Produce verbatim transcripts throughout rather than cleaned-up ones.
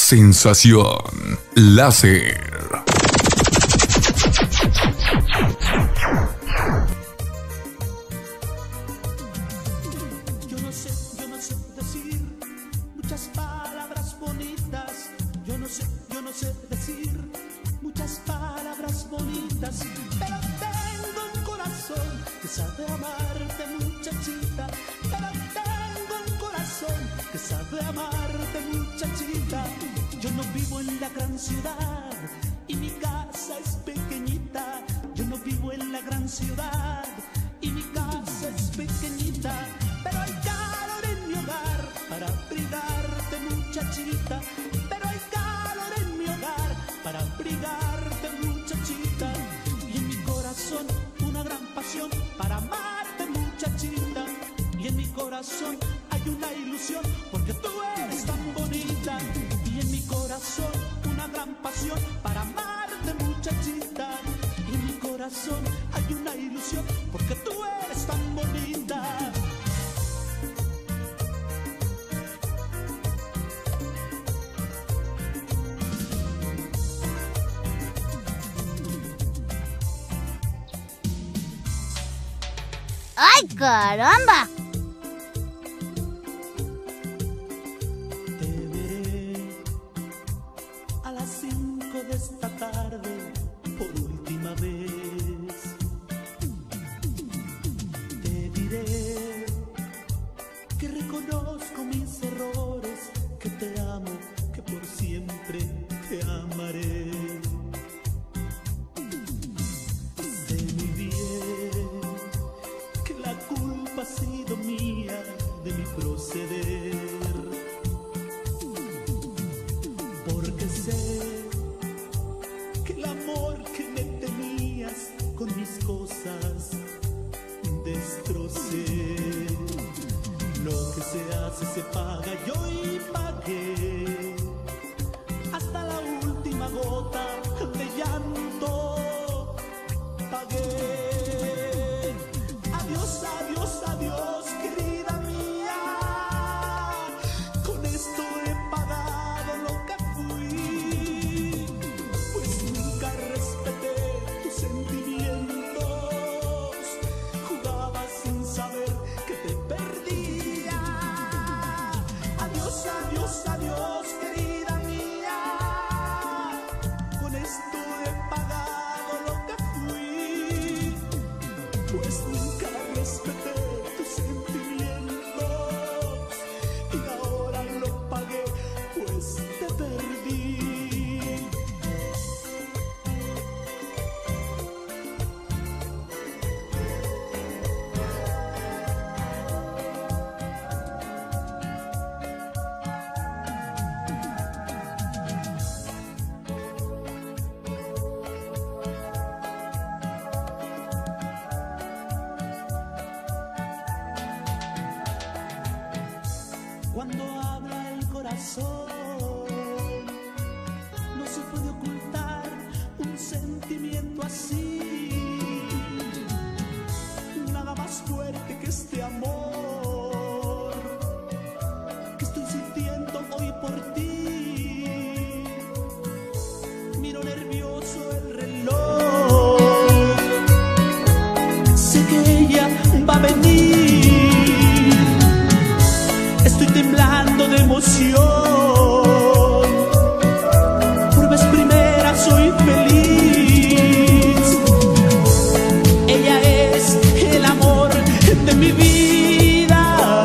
Sensación láser. Yo no sé, yo no sé decir muchas palabras bonitas. Yo no sé, yo no sé decir muchas palabras bonitas. Pero tengo un corazón que sabe amarte, muchachita. Pero tengo un corazón que sabe amarte, muchachita. Yo no vivo en la gran ciudad y mi casa es pequeñita. Yo no vivo en la gran ciudad y mi casa es pequeñita. Pero hay calor en mi hogar para abrigarte, muchachita. Pero hay calor en mi hogar para abrigarte, muchachita. Y en mi corazón una gran pasión para amarte, muchachita. Y en mi corazón hay una ilusión porque tú eres tan bonita. Y en mi corazón una gran pasión para amarte, muchachita. Y en mi corazón hay una ilusión porque tú eres tan bonita. ¡Ay, caramba! Te veré a las cinco de esta tarde por última vez. Te diré que reconozco mis errores, que te amo, que por siempre te amaré. Sé muy bien que la culpa ha sido mía de mi proceder, porque sé que el amor que me tenías con mis cosas destrocé. Lo que se hace se paga, yo y pagué hasta la última gota de llanto. Pagué. Adiós, adiós, adiós, querida mía. Con esto he pagado lo que fui, pues nunca respeté tus sentimientos. Jugaba sin saber que te perdía. Adiós, adiós, adiós, querida mía. Con esto he pagado lo que fui, pues nunca respeté tus sentimientos. Y ahora lo pagué, pues te perdí. Cuando habla el corazón, no se puede ocultar un sentimiento así. Nada más fuerte que este amor que estoy sintiendo hoy por ti. Miro nervioso el reloj, sé que ella va a venir. Estoy temblando de emoción, por vez primera soy feliz. Ella es el amor de mi vida,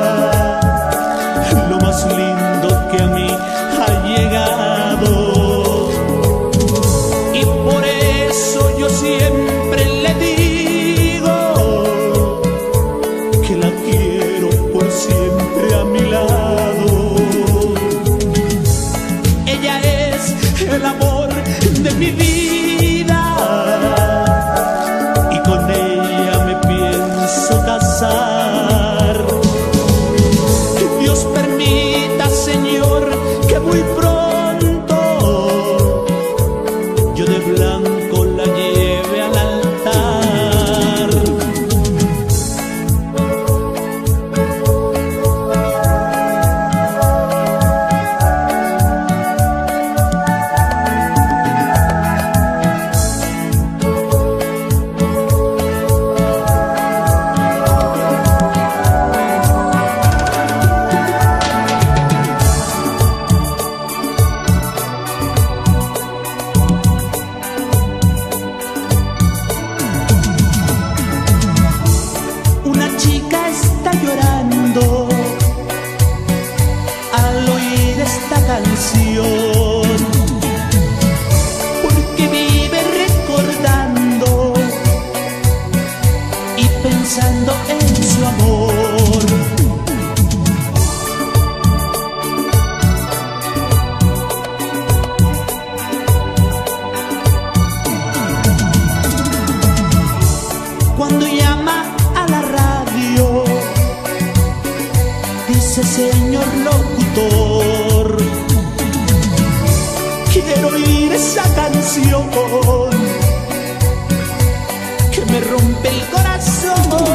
lo más lindo que a mí ha llegado. Y por eso yo siempre le digo que la quiero por siempre a mi lado. Ella es el amor de mi vida y con ella me pienso casar. Dios permita, Señor, que muy pronto yo de blanco la lleve al altar. canción, porque vive recordando y pensando en su amor. Cuando llama a la radio, dice: señor locutor, quiero oír esa canción que me rompe el corazón.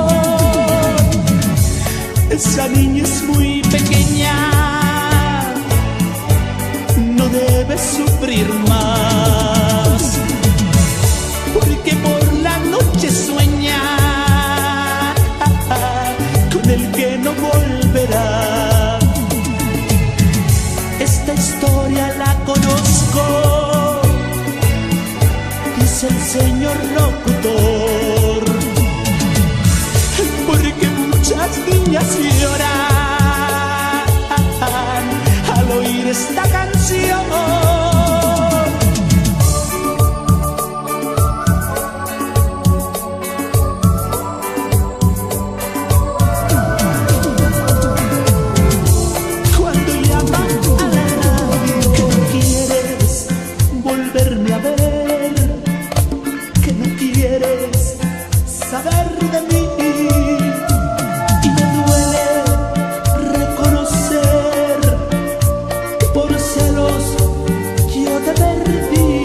Esa niña es muy pequeña, no debe sufrir más, porque por la noche sueña con el que no volverá. Esta historia la conozco, dice el señor locutor, porque muchas niñas lloran al oír esta canción. Saber de mí, y me duele reconocer que por celos yo te perdí.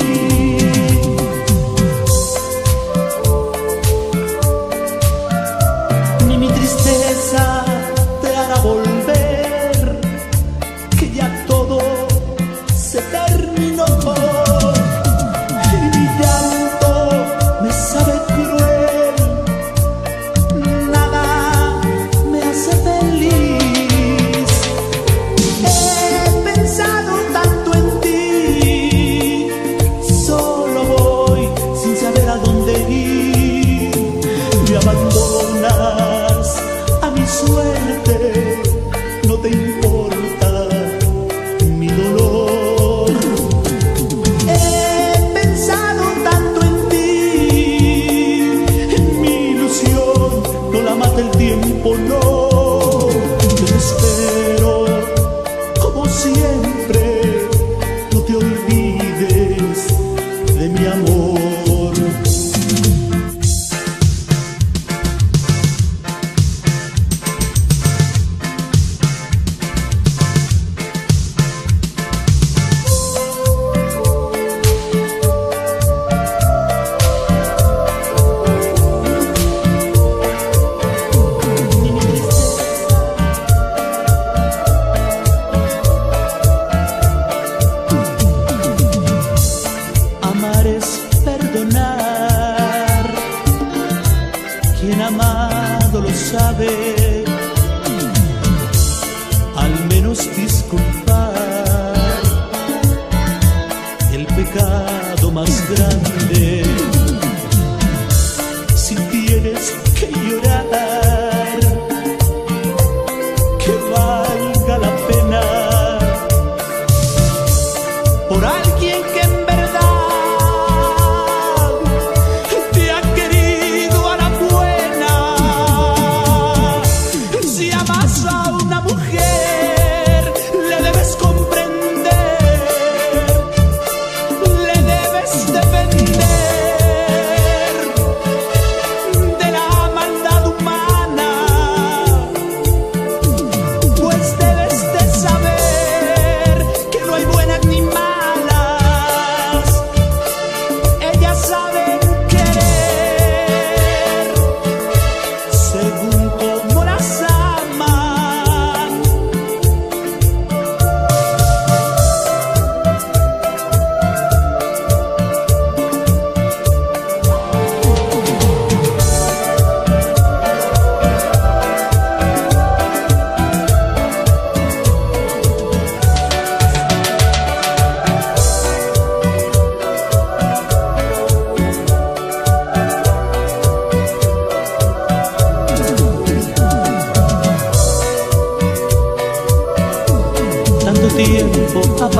Ni mi tristeza te hará volver, que ya todo se terminó. Y mi llanto me sabe cruel, abandonas a mi suerte, no te importa mi dolor. He pensado tanto en ti, en mi ilusión, no la mata el tiempo, no. Yo te espero como siempre, no te olvides de mi amor. Perdonar, quien amado lo sabe, al menos disculpar el pecado más grande. Si tienes que llorar, que valga la pena por alguien que en verdad buena ni mala.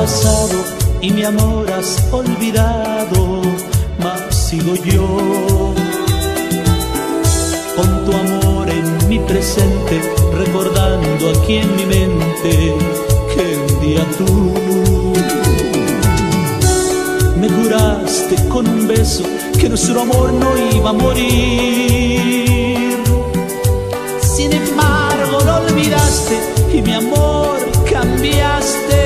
pasado y mi amor has olvidado, mas sigo yo con tu amor en mi presente, recordando aquí en mi mente que un día tú me juraste con un beso que nuestro amor no iba a morir. Sin embargo lo olvidaste y mi amor cambiaste.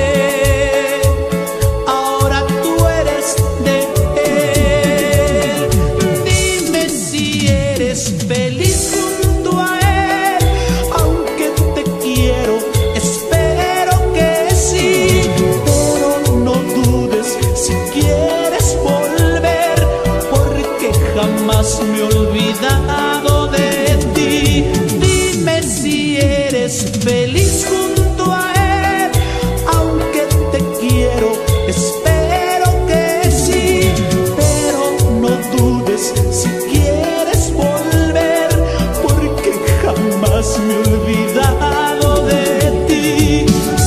Ahora tú eres de él. Dime si eres feliz junto a él, aunque te quiero, espero que sí. Pero no dudes si quieres volver, porque jamás me he olvidado de ti. Dime si eres feliz junto a él, aunque te quiero, espero que sí. Pero no dudes si quieres volver, porque jamás me he olvidado de ti.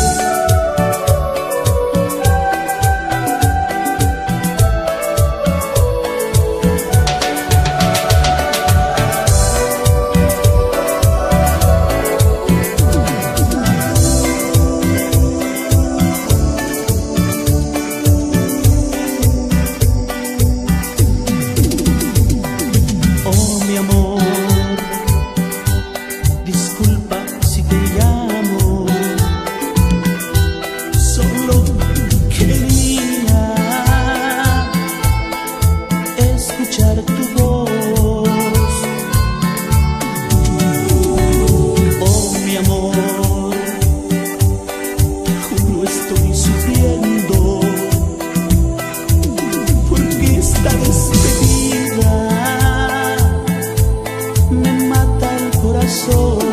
Oh, mi amor, disculpa si te llamo, solo quería escuchar tu voz. Oh, mi amor, juro estoy sufriendo, porque esta despedida me mata el corazón.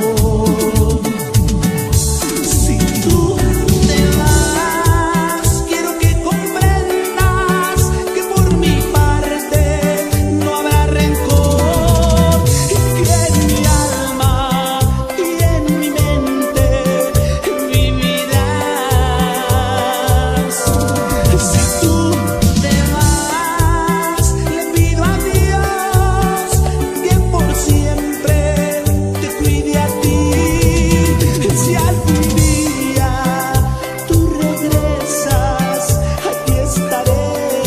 Si tú te vas, quiero que comprendas que por mi parte no habrá rencor, y que en mi alma y en mi mente vivirás. Si tú te vas, le pido a Dios que por siempre te cuide a ti. Si algún día tú regresas, aquí estaré.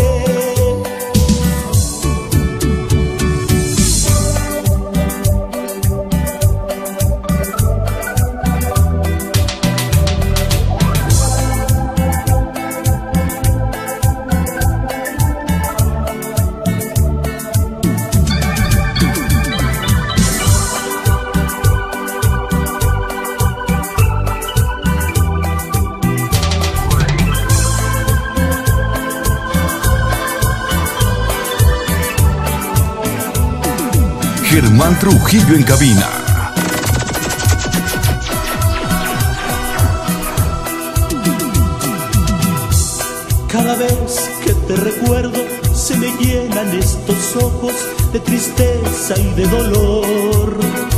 Germán Trujillo en cabina. Cada vez que te recuerdo se me llenan estos ojos de tristeza y de dolor,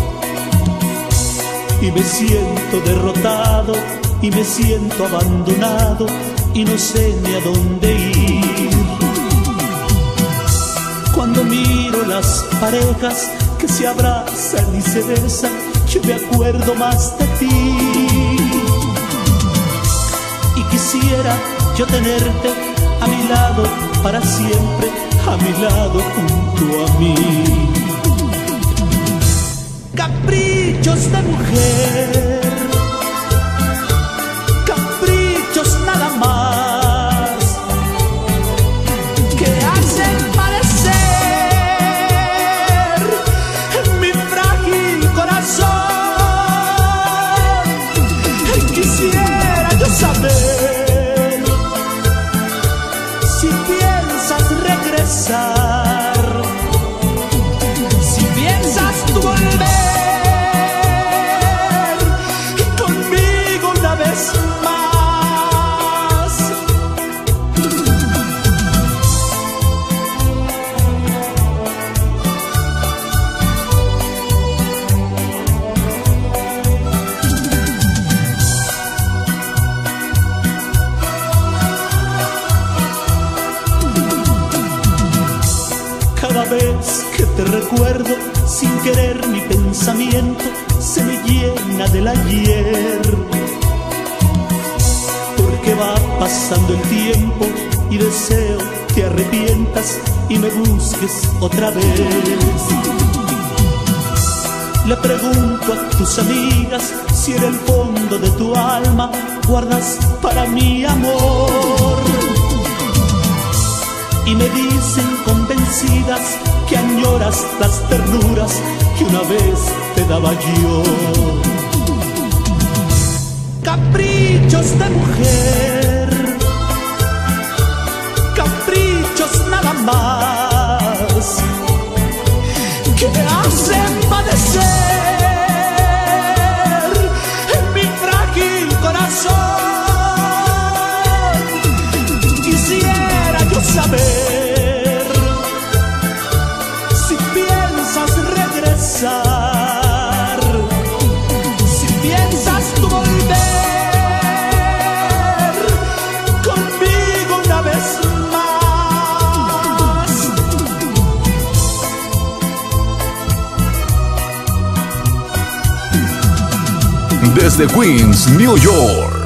y me siento derrotado y me siento abandonado y no sé ni a dónde ir. Cuando miro las parejas que se abrazan y se besan, yo me acuerdo más de ti. Y quisiera yo tenerte a mi lado para siempre, a mi lado junto a mí. Caprichos de mujer, caprichos nada más, que hacen padecer mi frágil corazón. Quisiera yo saber si piensas regresar, si piensas tú volver conmigo una vez más. Cada vez que te recuerdo, sin querer mi pensamiento se me llena del ayer. Porque va pasando el tiempo y deseo te arrepientas y me busques otra vez. Le pregunto a tus amigas si en el fondo de tu alma guardas para mí amor. Y me dicen convencidas que añoras las ternuras que una vez te daba yo. Caprichos de mujer, caprichos nada más, que hacen padecer en mi frágil corazón. Quisiera yo saber si piensas regresar, si piensas tú volver conmigo una vez más. Desde Queens, New York,